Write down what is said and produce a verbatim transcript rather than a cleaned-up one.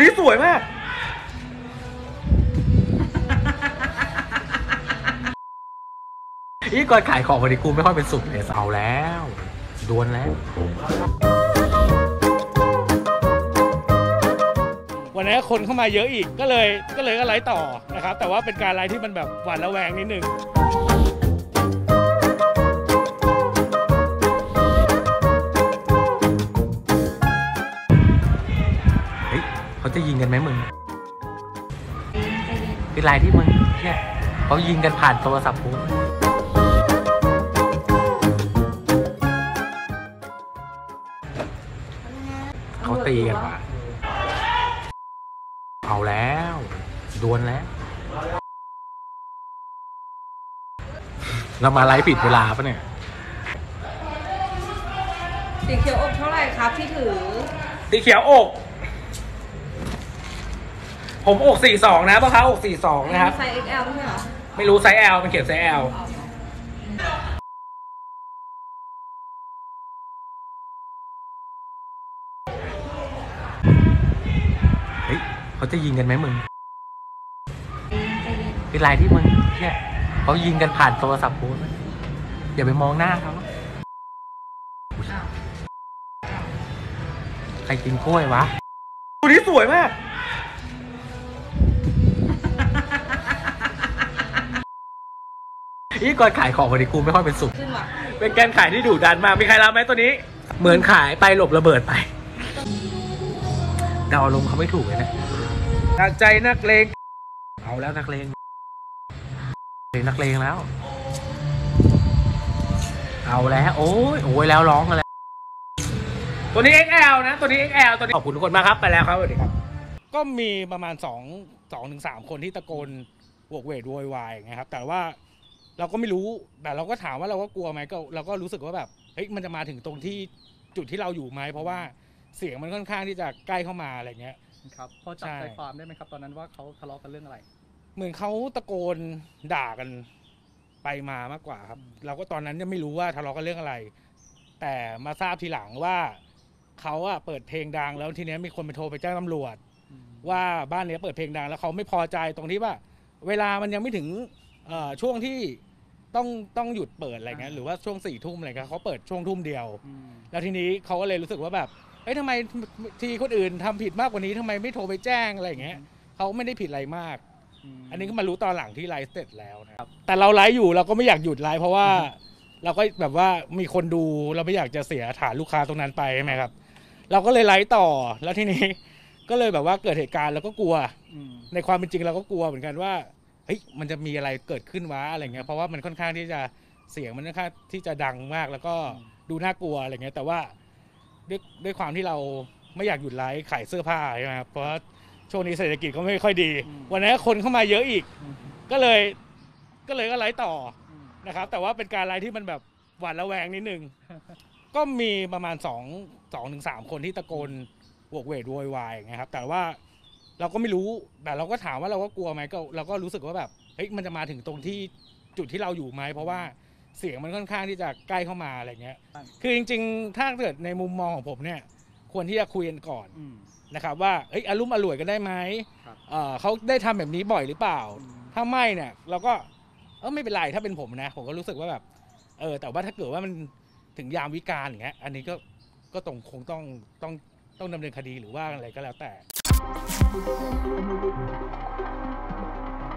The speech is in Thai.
นี้สวยมากนี่ก่อนขายของวันนี้กูไม่ค่อยเป็นสุขเลยเอาแล้วดวลแล้ววันนี้คนเข้ามาเยอะอีกก็เลยก็เลยก็ไลฟ์ต่อนะครับแต่ว่าเป็นการไลฟ์ที่มันแบบหวาดระแวงนิดนึงเฮ้ยเขาจะยิงกันไหมมึงเป็นไรที่มึงเนี่ยเขายิงกันผ่านโทรศัพท์กูเขาตีกันว่ะเอาแล้วดวลแล้วเรามาไลฟ์ผิดเวลาปะเนี่ยสีเขียวอกเท่าไหร่ครับที่ถือสีเขียวอกผมอกสี่สองนะพ่อค้าอกสี่สองนะครับไซส์ เอ็กซ์ แอล ไม่ใช่เหรอไม่รู้ไซส์ L มันเขียนไซส์ L เฮ้ยเขาจะยิงกันไหมมึงเป็นไรที่มึงเนี่ยเขายิงกันผ่านโทรศัพท์กูอย่าไปมองหน้าเขาใครกินกล้วยวะตัวนี้สวยมากนี่ก่อนขายของวันนี้กูไม่ค่อยเป็นสุขเป็นการขายที่ดุดันมากมีใครรับไหมตัวนี้เหมือนขายไปหลบระเบิดไปเดาอารมณ์เขาไม่ถูกเลยนะตัดใจนักเลงเอาแล้วนักเลงเป็นนักเลงแล้วเอาแล้วโอ้ยโอ้ยแล้วร้องกันแล้วตัวนี้ เอ็กซ์ แอล นะตัวนี้ เอ็กซ์ แอล ตัวนี้ขอบคุณทุกคนมากครับไปแล้วครับสวัสดีครับก็มีประมาณสอง สองถึงสามคนที่ตะโกนโวกเวกโวยวายนะครับแต่ว่าเราก็ไม่รู้แต่เราก็ถามว่าเราก็กลัวไหมก็เราก็รู้สึกว่าแบบเฮ้ยมันจะมาถึงตรงที่จุดที่เราอยู่ไหมเพราะว่าเสียงมันค่อนข้างที่จะใกล้เข้ามาอะไรเงี้ยครับพอจับใจความได้ไหมครับตอนนั้นว่าเขาทะเลาะกันเรื่องอะไรเหมือนเขาตะโกนด่ากันไปมามากกว่าครับเราก็ตอนนั้นยังไม่รู้ว่าทะเลาะกันเรื่องอะไรแต่มาทราบทีหลังว่าเขาอะเปิดเพลงดังแล้วทีนี้มีคนไปโทรไปแจ้งตำรวจว่าบ้านนี้เปิดเพลงดังแล้วเขาไม่พอใจตรงที่ว่าเวลามันยังไม่ถึงช่วงที่ต้องต้องหยุดเปิดอะไรเงี้ยหรือว่าช่วงสี่ทุ่มอะไรเงี้ยเขาเปิดช่วงทุ่มเดียวแล้วทีนี้เขาก็เลยรู้สึกว่าแบบเอ้ยทำไมทีคนอื่นทำผิดมากกว่านี้ทำไมไม่โทรไปแจ้งอะไรเงี้ยเขาไม่ได้ผิดอะไรมากอันนี้ก็มารู้ตอนหลังที่ไลฟ์เสร็จแล้วนะครับแต่เราไลฟ์อยู่เราก็ไม่อยากหยุดไลฟ์เพราะว่าเราก็แบบว่ามีคนดูเราไม่อยากจะเสียฐานลูกค้าตรงนั้นไปใช่ไหมครับเราก็เลยไลฟ์ต่อแล้วทีนี้ก็เลยแบบว่าเกิดเหตุการณ์เราก็กลัวในความเป็นจริงเราก็กลัวเหมือนกันว่าเฮ้ยมันจะมีอะไรเกิดขึ้นวะอะไรเงี้ยเพราะว่ามันค่อนข้างที่จะเสียงมันค่อนข้างที่จะดังมากแล้วก็ดูน่ากลัวอะไรเงี้ยแต่ว่าด้วยด้วยความที่เราไม่อยากหยุดไลฟ์ขายเสื้อผ้าใช่ไหมครับเพราะช่วงนี้เศรษฐกิจก็ไม่ค่อยดีวันนี้คนเข้ามาเยอะอีกก็เลยก็เลยก็ไลฟ์ต่อนะครับแต่ว่าเป็นการไลฟ์ที่มันแบบหวาดระแวงนิดนึงก็มีประมาณสอง สองถึงสามคนที่ตะโกนโวกเวกโวยวายนะครับแต่ว่าเราก็ไม่รู้แต่เราก็ถามว่าเราก็กลัวไหมก็เราก็รู้สึกว่าแบบเฮ้ยมันจะมาถึงตรงที่จุดที่เราอยู่ไหมเพราะว่าเสียงมันค่อนข้างที่จะใกล้เข้ามาอะไรเงี้ยคือจริงๆถ้าเกิดในมุมมองของผมเนี่ยควรที่จะคุยกันก่อนนะครับว่าเฮ้ยอารมณ์อร่วยกันได้ไหมเขาได้ทำแบบนี้บ่อยหรือเปล่าถ้าไม่เนี่ยเราก็เออไม่เป็นไรถ้าเป็นผมนะผมก็รู้สึกว่าแบบเออแต่ว่าถ้าเกิดว่ามันถึงยามวิกาลอย่างเงี้ยอันนี้ก็ก็ต้องคงต้องต้องต้องดำเนินคดีหรือว่าอะไรก็แล้วแต่